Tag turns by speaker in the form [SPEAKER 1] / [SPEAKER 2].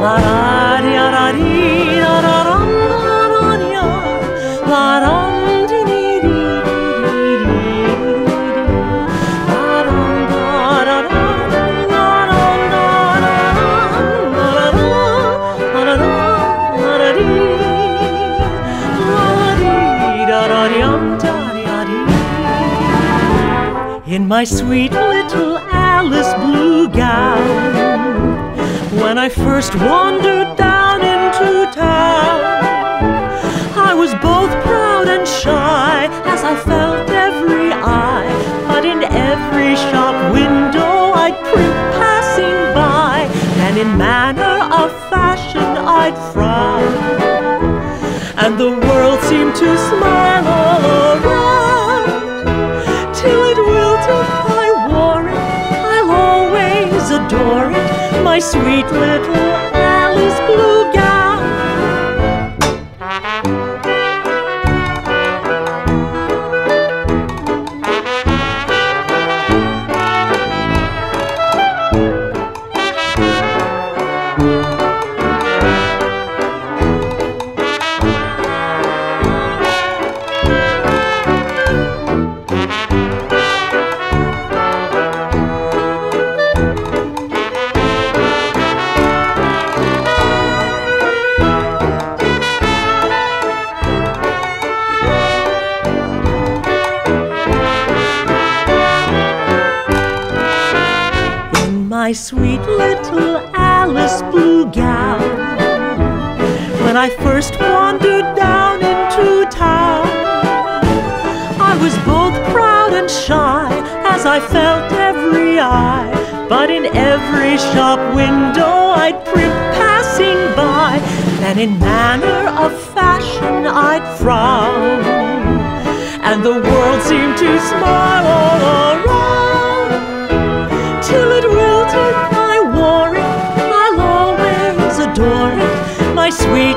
[SPEAKER 1] La da dia da dee da da dum da da dia, la dum dee dee dee dee dee dee, la dum da da dum, la dum da da dum, la da dum, la da dee, la dee da da dum da da dee. In my sweet little Alice blue gown, when I first wandered down into town, I was both proud and shy, as I felt every eye. But in every shop window I'd print passing by, and in manner of fashion I'd frown, and the world seemed to smile all around, till it wilted. I wore it, I'll always adore it, my sweet little Alice blue gown. My sweet little Alice blue gown, when I first wandered down into town, I was both proud and shy, as I felt every eye. But in every shop window I'd print passing by, and in manner of fashion I'd frown, and the world seemed to smile all around, till it wilted. I wore it, I'll always adore it, my sweet